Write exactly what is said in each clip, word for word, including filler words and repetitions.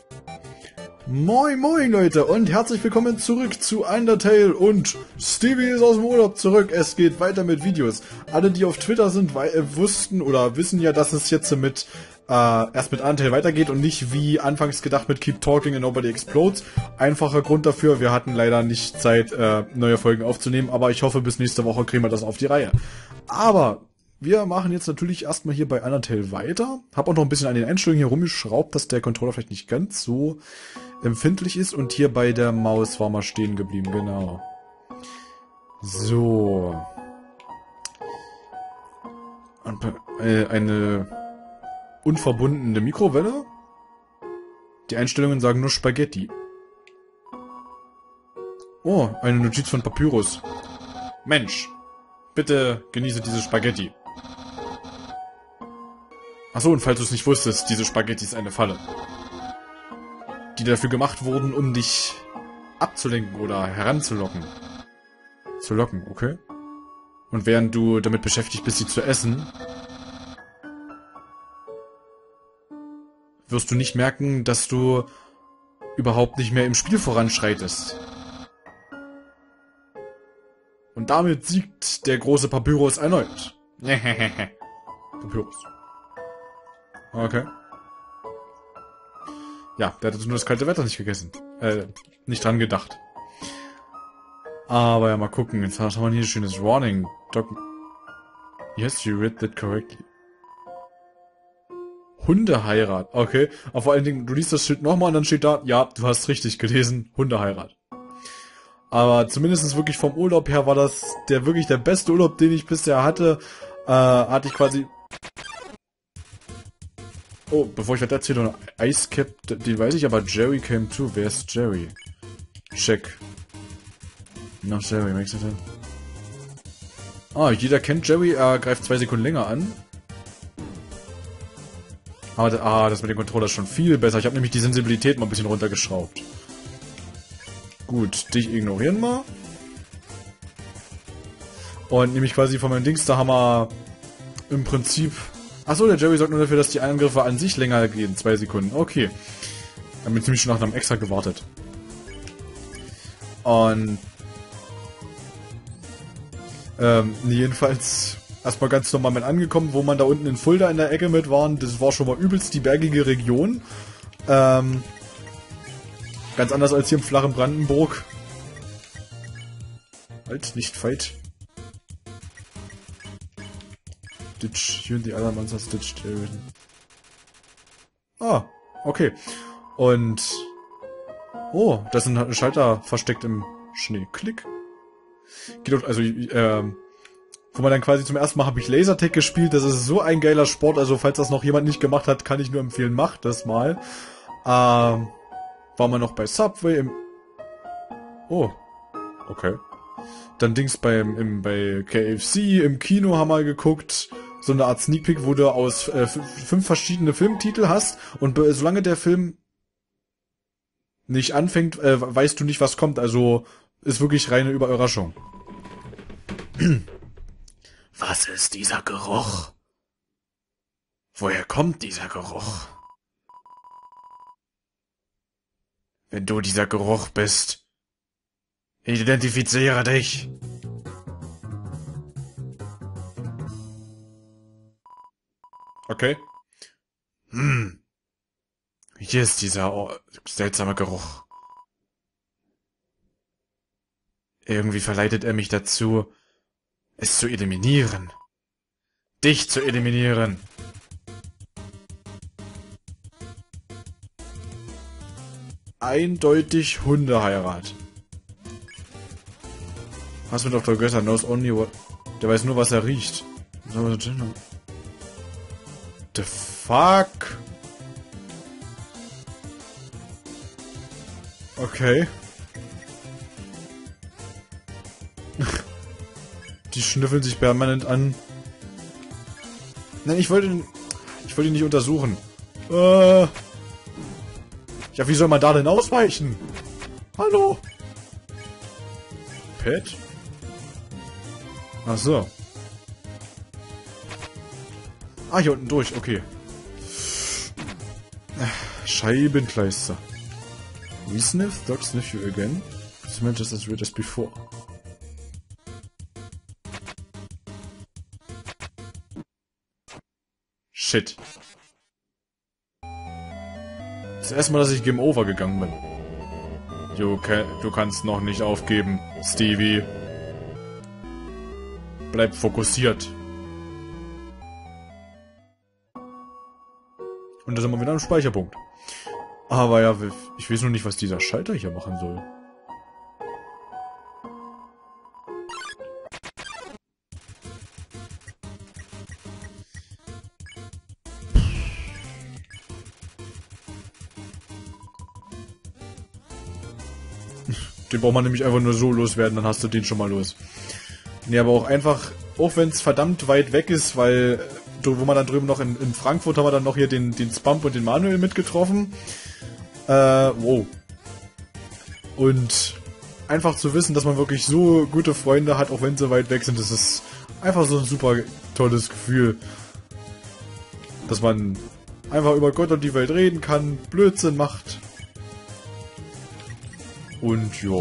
Moin moin Leute und herzlich willkommen zurück zu Undertale und Stevie ist aus dem Urlaub zurück. Es geht weiter mit Videos. Alle, die auf Twitter sind, äh, wussten oder wissen ja, dass es jetzt mit äh, erst mit Undertale weitergeht und nicht wie anfangs gedacht mit Keep Talking and Nobody Explodes. Einfacher Grund dafür, wir hatten leider nicht Zeit, äh, neue Folgen aufzunehmen, aber ich hoffe, bis nächste Woche kriegen wir das auf die Reihe. Aber wir machen jetzt natürlich erstmal hier bei Undertale weiter. Hab auch noch ein bisschen an den Einstellungen hier rumgeschraubt, dass der Controller vielleicht nicht ganz so empfindlich ist. Und hier bei der Maus war mal stehen geblieben, genau. So. Und, äh, eine unverbundene Mikrowelle. Die Einstellungen sagen nur Spaghetti. Oh, eine Notiz von Papyrus. Mensch, bitte genieße diese Spaghetti. Achso, und falls du es nicht wusstest, diese Spaghetti ist eine Falle. Die dafür gemacht wurden, um dich abzulenken oder heranzulocken. Zu locken, okay. Und während du damit beschäftigt bist, sie zu essen, wirst du nicht merken, dass du überhaupt nicht mehr im Spiel voranschreitest. Und damit siegt der große Papyrus erneut. Papyrus. Okay. Ja, der hat nur das kalte Wetter nicht gegessen. Äh, nicht dran gedacht. Aber ja, mal gucken. Jetzt haben wir hier ein schönes Warning. Doc yes, you read that correctly. Hundeheirat. Okay. Aber vor allen Dingen, du liest das Schild nochmal und dann steht da, ja, du hast richtig gelesen, Hundeheirat. Aber zumindest wirklich vom Urlaub her war das der wirklich der beste Urlaub, den ich bisher hatte. Äh, hatte ich quasi... Oh, bevor ich weiter erzähle, Ice Cap, den weiß ich, aber Jerry came too. Wer ist Jerry? Check. Noch Jerry, makes it sense. Ah, jeder kennt Jerry, er greift zwei Sekunden länger an. Aber da, ah, das mit dem Controller ist schon viel besser. Ich habe nämlich die Sensibilität mal ein bisschen runtergeschraubt. Gut, dich ignorieren mal. Und nämlich quasi von meinem Dings, da haben wir im Prinzip... Achso, der Jerry sorgt nur dafür, dass die Angriffe an sich länger gehen. Zwei Sekunden. Okay. Wir haben jetzt nämlich schon nach einem Extra gewartet. Und... Ähm, jedenfalls erstmal ganz normal mit angekommen, wo man da unten in Fulda in der Ecke mit waren. Das war schon mal übelst die bergige Region. Ähm... Ganz anders als hier im flachen Brandenburg. Halt, nicht fight. Ditch, you and the other monsters ditched everything. Ah, okay. Und... Oh, da sind ein Schalter versteckt im Schnee. Klick. Geht auf, also, ähm... wo man dann quasi zum ersten Mal habe ich Lasertag gespielt. Das ist so ein geiler Sport. Also, falls das noch jemand nicht gemacht hat, kann ich nur empfehlen, macht das mal. Ähm... War man noch bei Subway im... Oh. Okay. Dann Dings beim, im, bei K F C, im Kino haben wir geguckt. So eine Art Sneak Peek, wo du aus äh, fünf verschiedene Filmtitel hast. Und solange der Film nicht anfängt, äh, weißt du nicht, was kommt. Also ist wirklich reine Überraschung. Was ist dieser Geruch? Woher kommt dieser Geruch? Wenn du dieser Geruch bist, identifiziere dich. Okay. Hm. Hier ist dieser oh, seltsame Geruch. Irgendwie verleitet er mich dazu, es zu eliminieren. Dich zu eliminieren. Eindeutig Hundeheirat. Was mit Doktor Götter knows only what... Der weiß nur, was er riecht. The fuck? Okay. Die schnüffeln sich permanent an. Nein, ich wollte... Ich wollte ihn nicht untersuchen. Äh... Ja, wie soll man da denn ausweichen? Hallo? Pet? Ach so. Ah, hier unten durch, okay. Scheibenkleister. We sniff, dog sniff you again. Smell just as weird as before. Shit. Das erste Mal, dass ich Game Over gegangen bin. Du, du kannst noch nicht aufgeben, Stevie. Bleib fokussiert. Und da sind wir wieder am Speicherpunkt. Aber ja, ich weiß nur nicht, was dieser Schalter hier machen soll. Den braucht man nämlich einfach nur so loswerden, dann hast du den schon mal los. Nee, aber auch einfach, auch wenn es verdammt weit weg ist, weil, wo man dann drüben noch in, in Frankfurt haben wir dann noch hier den, den Spump und den Manuel mitgetroffen. Äh, wow. Und einfach zu wissen, dass man wirklich so gute Freunde hat, auch wenn sie weit weg sind, das ist einfach so ein super tolles Gefühl. Dass man einfach über Gott und die Welt reden kann, Blödsinn macht. Und ja.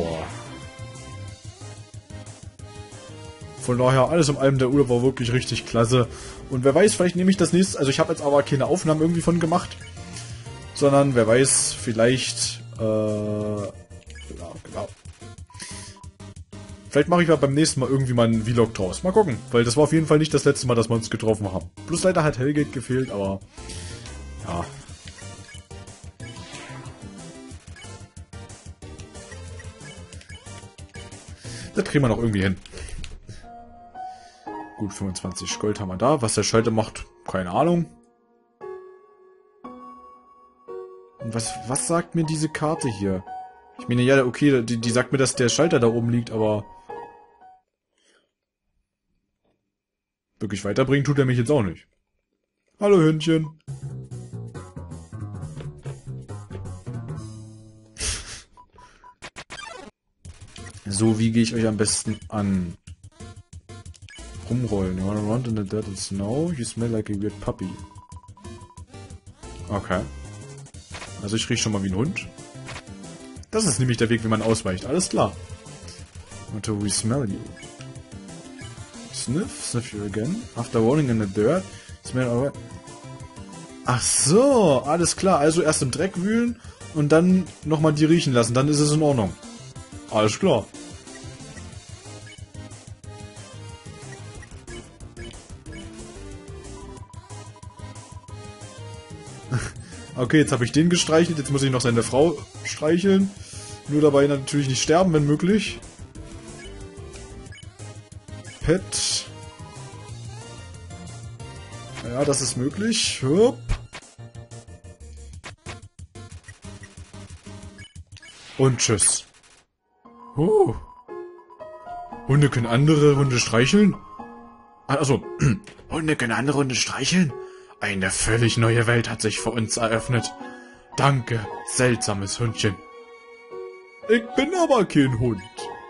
Von daher, alles in allem, der Urlaub war wirklich richtig klasse. Und wer weiß, vielleicht nehme ich das nächste... Also ich habe jetzt aber keine Aufnahmen irgendwie von gemacht. Sondern, wer weiß, vielleicht... Äh, genau, genau. Vielleicht mache ich ja beim nächsten Mal irgendwie mal einen Vlog draus. Mal gucken. Weil das war auf jeden Fall nicht das letzte Mal, dass wir uns getroffen haben. Plus leider hat Hellgate gefehlt, aber... Ja... Das kriegen wir noch irgendwie hin. Gut, fünfundzwanzig Gold haben wir da. Was der Schalter macht, keine Ahnung. Und was, was sagt mir diese Karte hier? Ich meine, ja, okay, die, die sagt mir, dass der Schalter da oben liegt, aber... Wirklich weiterbringen tut er mich jetzt auch nicht. Hallo, Hündchen. So, wie gehe ich euch am besten an? Rumrollen. You wanna run in the dirt and snow? You smell like a weird puppy. Okay. Also ich rieche schon mal wie ein Hund. Das ist nämlich der Weg, wie man ausweicht. Alles klar. Until we smell you. Sniff, sniff you again. After rolling in the dirt, smell alright. Ach so, alles klar. Also erst im Dreck wühlen und dann nochmal die riechen lassen. Dann ist es in Ordnung. Alles klar. Okay, jetzt habe ich den gestreichelt. Jetzt muss ich noch seine Frau streicheln. Nur dabei natürlich nicht sterben, wenn möglich. Pet. Ja, das ist möglich. Hup. Und tschüss. Oh. Hunde können andere Hunde streicheln? Also, Hunde können andere Hunde streicheln? Eine völlig neue Welt hat sich vor uns eröffnet. Danke, seltsames Hundchen. Ich bin aber kein Hund.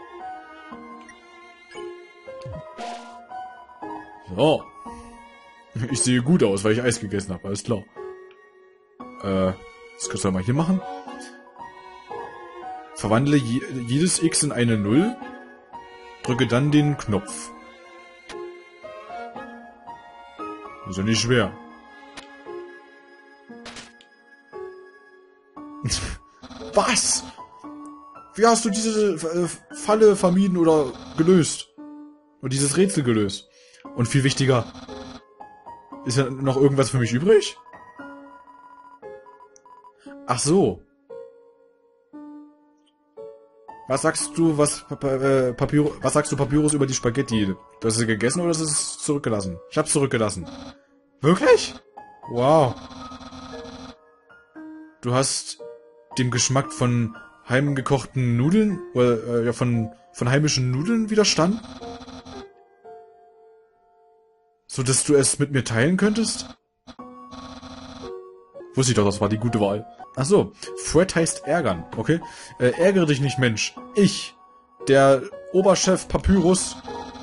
So. Ich sehe gut aus, weil ich Eis gegessen habe, alles klar. Äh, das kannst du mal hier machen. Verwandle je jedes X in eine Null. Drücke dann den Knopf. Ist ja nicht schwer. Was? Wie hast du diese äh, Falle vermieden oder gelöst? Und dieses Rätsel gelöst? Und viel wichtiger, ist ja noch irgendwas für mich übrig? Ach so. Was sagst du, was, äh, Papyrus, was sagst du, Papyrus, über die Spaghetti? Du hast sie gegessen oder hast du es zurückgelassen? Ich hab's zurückgelassen. Wirklich? Wow. Du hast dem Geschmack von heimgekochten Nudeln, oder, äh, ja, von, von heimischen Nudeln widerstanden? So, dass du es mit mir teilen könntest? Wusste ich doch, das war die gute Wahl. Ach so, Fred heißt ärgern, okay? Äh, ärgere dich nicht, Mensch. Ich, der Oberchef Papyrus,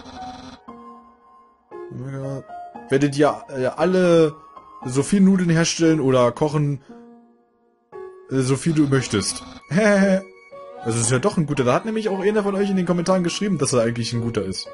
äh, werde dir äh, alle so viel Nudeln herstellen oder kochen, Äh, so viel du möchtest. Also es ist ja doch ein guter. Da hat nämlich auch einer von euch in den Kommentaren geschrieben, dass er eigentlich ein guter ist.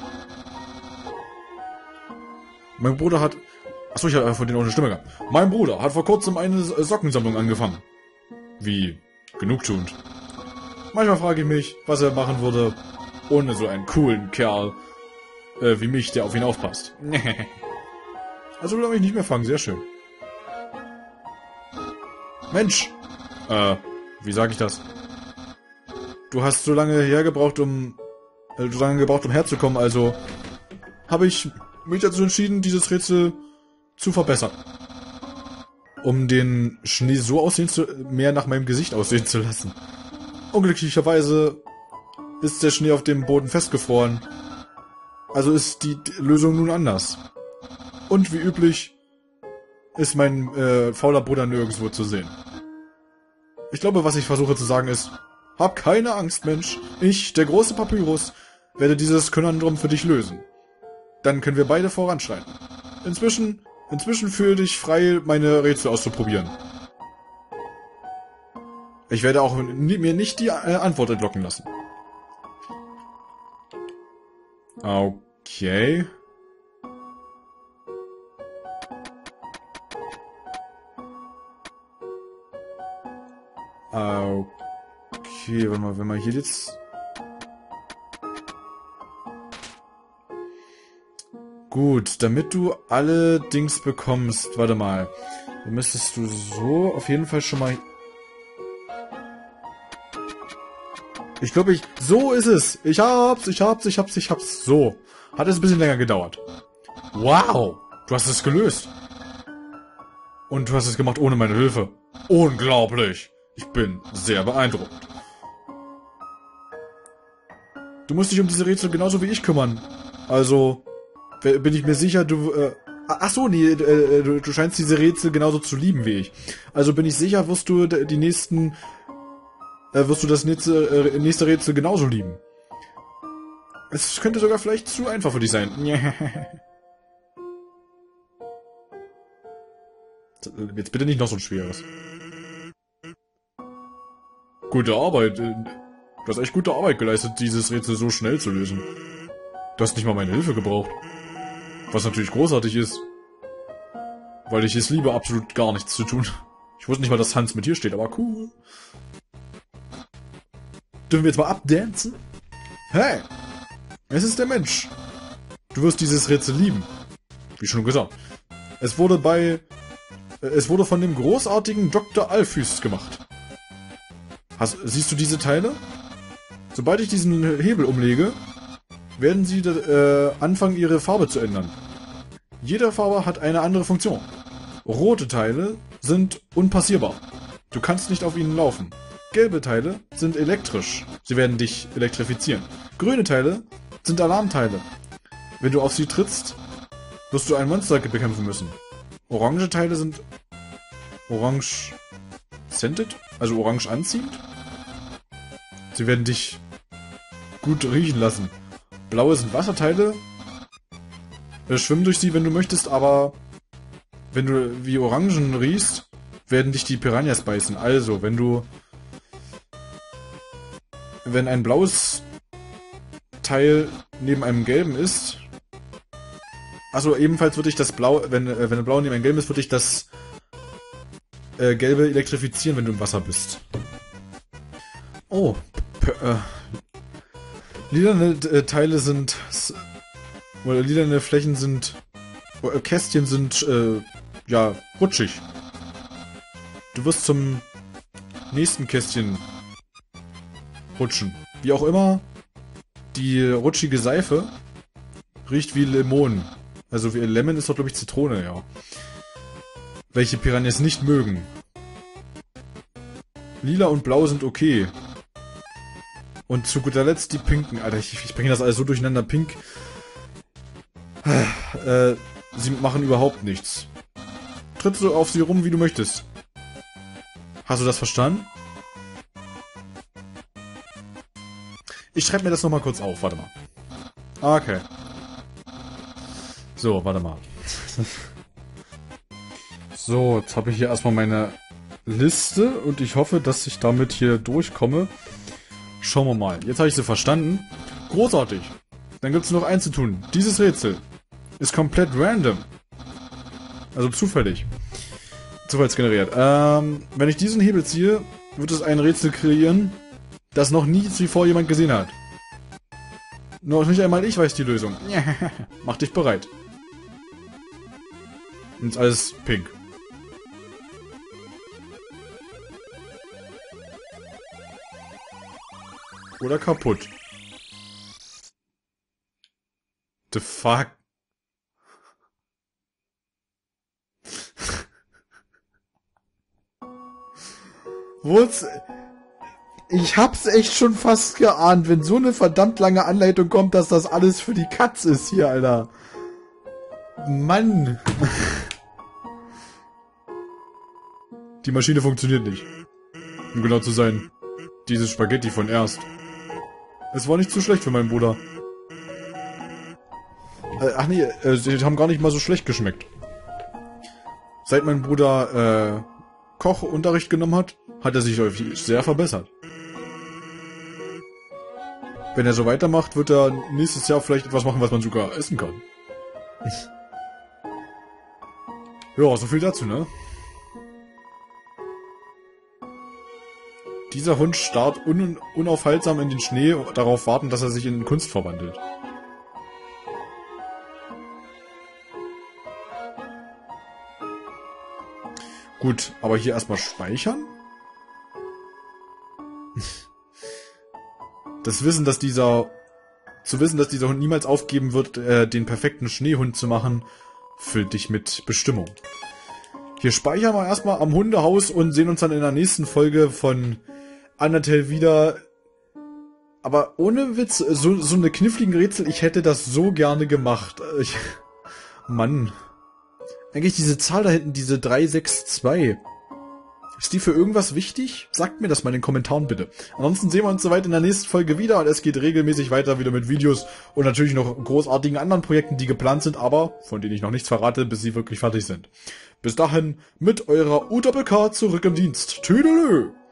Mein Bruder hat... Achso, ich habe von denen auch eine Stimme gehabt. Mein Bruder hat vor kurzem eine Sockensammlung angefangen. Wie genugtuend. Manchmal frage ich mich, was er machen würde, ohne so einen coolen Kerl äh, wie mich, der auf ihn aufpasst. Also will er mich nicht mehr fangen, sehr schön. Mensch! Äh, wie sage ich das? Du hast so lange hergebraucht, um... Äh, so lange gebraucht, um herzukommen, also... habe ich mich dazu entschieden, dieses Rätsel zu verbessern. Um den Schnee so aussehen zu... mehr nach meinem Gesicht aussehen zu lassen. Unglücklicherweise ist der Schnee auf dem Boden festgefroren. Also ist die Lösung nun anders. Und wie üblich ist mein äh, fauler Bruder nirgendwo zu sehen. Ich glaube, was ich versuche zu sagen ist, hab keine Angst, Mensch. Ich, der große Papyrus, werde dieses Konundrum für dich lösen. Dann können wir beide voranschreiten. Inzwischen, inzwischen fühle dich frei, meine Rätsel auszuprobieren. Ich werde auch mir nicht die äh, Antwort entlocken lassen. Okay. Okay, warte mal, wenn man hier jetzt... Gut, damit du alle Dings bekommst, warte mal, dann müsstest du so auf jeden Fall schon mal... Ich glaube, ich... So ist es! Ich hab's, ich hab's, ich hab's, ich hab's. So. Hat es ein bisschen länger gedauert. Wow! Du hast es gelöst. Und du hast es gemacht ohne meine Hilfe. Unglaublich! Ich bin sehr beeindruckt. Du musst dich um diese Rätsel genauso wie ich kümmern. Also... bin ich mir sicher, du... Äh, ach so, nee, äh, du, du scheinst diese Rätsel genauso zu lieben wie ich. Also bin ich sicher, wirst du die nächsten... Äh, wirst du das nächste, äh, nächste Rätsel genauso lieben. Es könnte sogar vielleicht zu einfach für dich sein. Jetzt bitte nicht noch so ein schweres. Gute Arbeit. Du hast echt gute Arbeit geleistet, dieses Rätsel so schnell zu lösen. Du hast nicht mal meine Hilfe gebraucht. Was natürlich großartig ist. Weil ich es liebe, absolut gar nichts zu tun. Ich wusste nicht mal, dass Hans mit hier steht, aber cool. Dürfen wir jetzt mal abdancen? Hey! Es ist der Mensch. Du wirst dieses Rätsel lieben. Wie schon gesagt. Es wurde bei... Es wurde von dem großartigen Doktor Alphys gemacht. Hast, siehst du diese Teile? Sobald ich diesen Hebel umlege, werden sie äh, anfangen, ihre Farbe zu ändern. Jede Farbe hat eine andere Funktion. Rote Teile sind unpassierbar. Du kannst nicht auf ihnen laufen. Gelbe Teile sind elektrisch. Sie werden dich elektrifizieren. Grüne Teile sind Alarmteile. Wenn du auf sie trittst, wirst du ein Monster bekämpfen müssen. Orange Teile sind orange scented, also orange anziehend. Sie werden dich gut riechen lassen. Blaue sind Wasserteile. Äh, schwimm durch sie, wenn du möchtest, aber wenn du wie Orangen riechst, werden dich die Piranhas beißen. Also, wenn du wenn ein blaues Teil neben einem gelben ist, also ebenfalls würde ich das Blau, wenn äh, wenn ein Blau neben einem gelben ist, würde ich das äh, Gelbe elektrifizieren, wenn du im Wasser bist. Oh, äh, lilane äh, Teile sind, oder lilane Flächen sind, äh, Kästchen sind, äh, ja, rutschig. Du wirst zum nächsten Kästchen rutschen. Wie auch immer, die rutschige Seife riecht wie Lemon. Also wie Lemon ist doch, glaube ich, Zitrone, ja. Welche Piranhas nicht mögen. Lila und Blau sind okay. Und zu guter Letzt die Pinken. Alter, ich, ich bringe das alles so durcheinander. Pink. Äh, sie machen überhaupt nichts. Tritt so auf sie rum, wie du möchtest. Hast du das verstanden? Ich schreibe mir das nochmal kurz auf. Warte mal. Okay. So, warte mal. So, jetzt habe ich hier erstmal meine Liste und ich hoffe, dass ich damit hier durchkomme. Schauen wir mal. Jetzt habe ich sie verstanden. Großartig. Dann gibt es noch eins zu tun. Dieses Rätsel ist komplett random. Also zufällig. Zufallsgeneriert. Ähm, wenn ich diesen Hebel ziehe, wird es ein Rätsel kreieren, das noch nie zuvor jemand gesehen hat. Noch nicht einmal ich weiß die Lösung. Mach dich bereit. Und ist alles pink. Oder kaputt. The fuck? Wurz... Ich hab's echt schon fast geahnt, wenn so eine verdammt lange Anleitung kommt, dass das alles für die Katz ist hier, Alter. Mann. Die Maschine funktioniert nicht. Um genau zu sein, dieses Spaghetti von erst. Es war nicht zu schlecht für meinen Bruder. Äh, ach nee, äh, sie haben gar nicht mal so schlecht geschmeckt. Seit mein Bruder äh, Kochunterricht genommen hat, hat er sich sehr verbessert. Wenn er so weitermacht, wird er nächstes Jahr vielleicht etwas machen, was man sogar essen kann. Ja, so viel dazu, ne? Dieser Hund starrt un unaufhaltsam in den Schnee, darauf warten, dass er sich in Kunst verwandelt. Gut, aber hier erstmal speichern? Das Wissen, dass dieser... Zu wissen, dass dieser Hund niemals aufgeben wird, äh, den perfekten Schneehund zu machen, füllt dich mit Bestimmung. Hier speichern wir erstmal am Hundehaus und sehen uns dann in der nächsten Folge von Undertale wieder. Aber ohne Witz, so, so eine kniffligen Rätsel, ich hätte das so gerne gemacht. Ich, Mann. Eigentlich diese Zahl da hinten, diese drei sechs zwei. Ist die für irgendwas wichtig? Sagt mir das mal in den Kommentaren bitte. Ansonsten sehen wir uns soweit in der nächsten Folge wieder und es geht regelmäßig weiter wieder mit Videos und natürlich noch großartigen anderen Projekten, die geplant sind, aber von denen ich noch nichts verrate, bis sie wirklich fertig sind. Bis dahin mit eurer U K zurück im Dienst. Tüdelö!